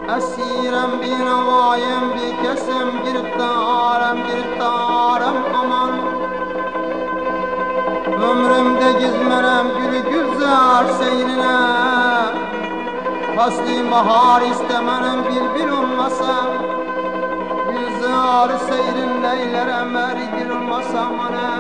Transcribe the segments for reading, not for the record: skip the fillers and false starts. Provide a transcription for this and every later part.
Esirem bir nevayem bir kesem giriftarım aman. Ömrümde gizmerem gülü güzel seyrine. Fasli bahar istemenim bir olmasa. Güzel seyrin neylerem ergir olmasa mana.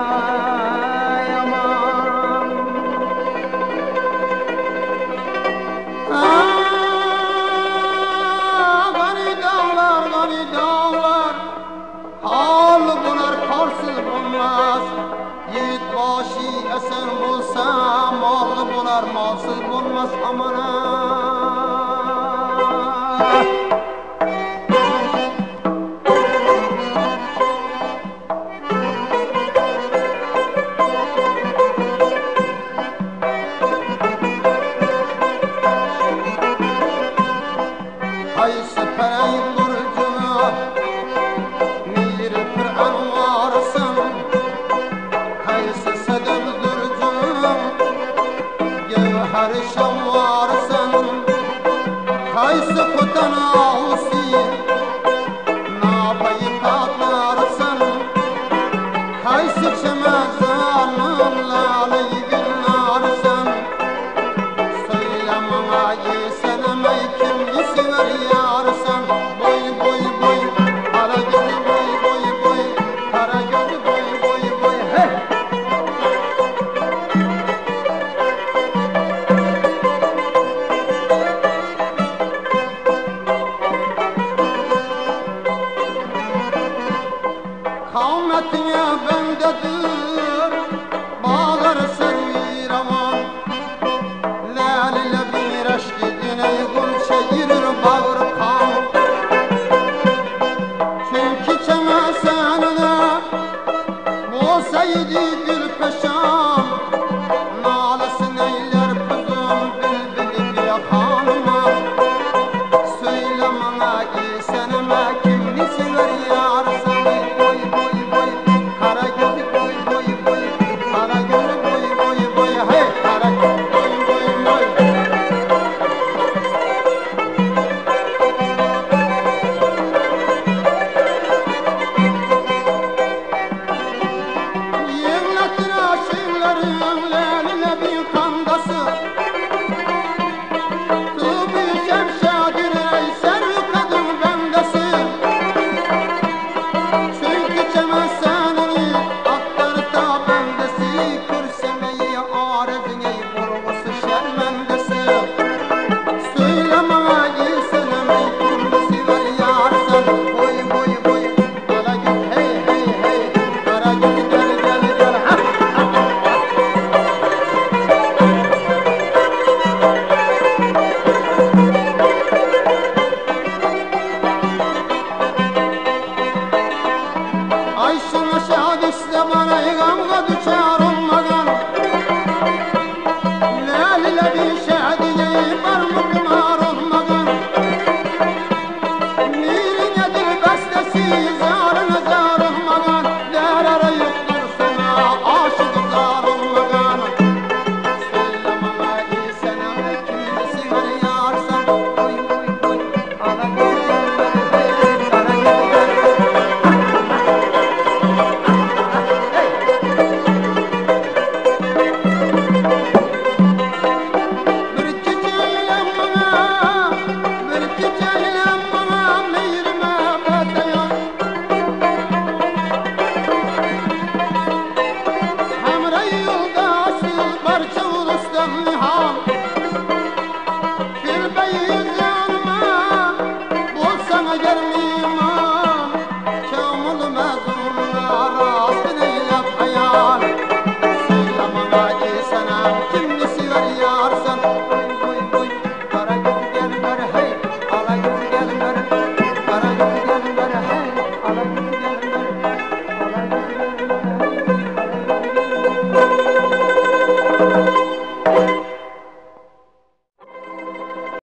Yiğit başı esen bulsa mallı bular, malsız bulmaz amana. Hayse perey durcuna mir Kur'an varsın. Hayse sedem durcuna gevher şam varsın. Hayse kutana husi napayı tatlarsın. Hayse çemezanın laleyi günlarsın. Söylemana yeseneme kim sever yarsan. Boy kara gözü boy kara gözü boy hey. Kavmetine bendedir bağlar servi ravan. Lale bir aşkı diney gül çeyirir bağır kan. Çünkü çemesenine olsaydı gül peşan. Nalesini eyler kuzum bülbülü bir yakanıma. Söylemana senime kimni sever yarsan. Boy kara gözü boy kara gözü boy hey kara gözü boy. Yemletin aşıkların leline bir kandası. Tıbı şemşadir ey servi kadın bendesi. Çünkü çemesenini aktar ta bendesi. Kürsemeyi arezin ey vurgusu şermendesi. Söylemana giysenem ey kimdesi ver yarsan. Boy kara göz hey kara göz gel ha. Ayşın aşağı düşse bana gamga düşer olmadan. Lale bir şehdiye var mı kumar olmadan. Nirinedir bestesi zarına zar olmadan. Derara yoktur sana aşık zar olmadan. Söylemana senem kimdesi var yarsan. Boy kara gözü kara gözü. Gelme